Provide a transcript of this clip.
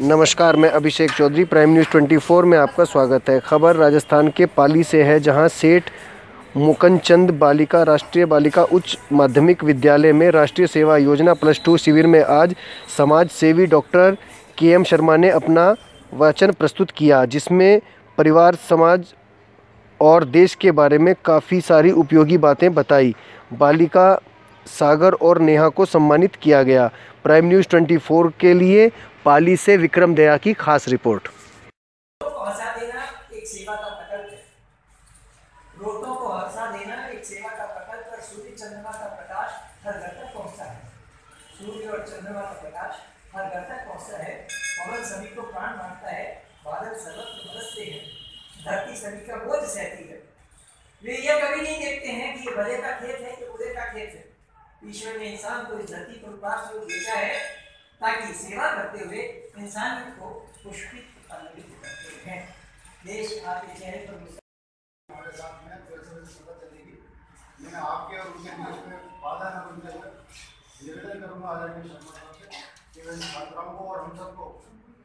नमस्कार, मैं अभिषेक Chaudhary, prime news 24 में आपका स्वागत है। खबर राजस्थान के पाली से है, जहां सेठ मुकंदचंद बालिका राष्ट्रीय बालिका उच्च माध्यमिक विद्यालय में राष्ट्रीय सेवा योजना +2 शिविर में आज समाज सेवी डॉक्टर KM शर्मा ने अपना वचन प्रस्तुत किया, जिसमें परिवार, समाज और देश के बारे में काफ़ी सारी उपयोगी बातें बताई। बालिका सागर और नेहा को सम्मानित किया गया। प्राइम न्यूज़ 24 के लिए पाली से विक्रम दया की खास रिपोर्ट। हंसा देना एक सेवा का प्रकल्प है। रोतों को हंसा देना एक सेवा का प्रकल्प है। सूर्य चंद्रमा का प्रकाश हर घर तक पहुंचता है। सूर्य और चंद्रमा का प्रकाश हर घर तक पहुंचता है। पवन सभी को प्राण बांटता है। बादल सर्वत्र बरसते हैं। धरती सभी का बोझ सहती है। वे यह कभी नहीं देखते हैं कि ये भले का खेत है कि बुरे का खेत है। ईश्वर ने इंसान को इस धरती पर उपास को भेजा है ताकि सेवा करते हुए इंसानियत को पुष्पित करते हैं। देश आपके चेहरे पर हमारे साथ में पता चलेगी। मैं आपके और उनके बीच में बाधा न बनते हुए निवेदन करूंगा आदरणीय शर्मा साहब से कि वे छात्राओं को और हम सबको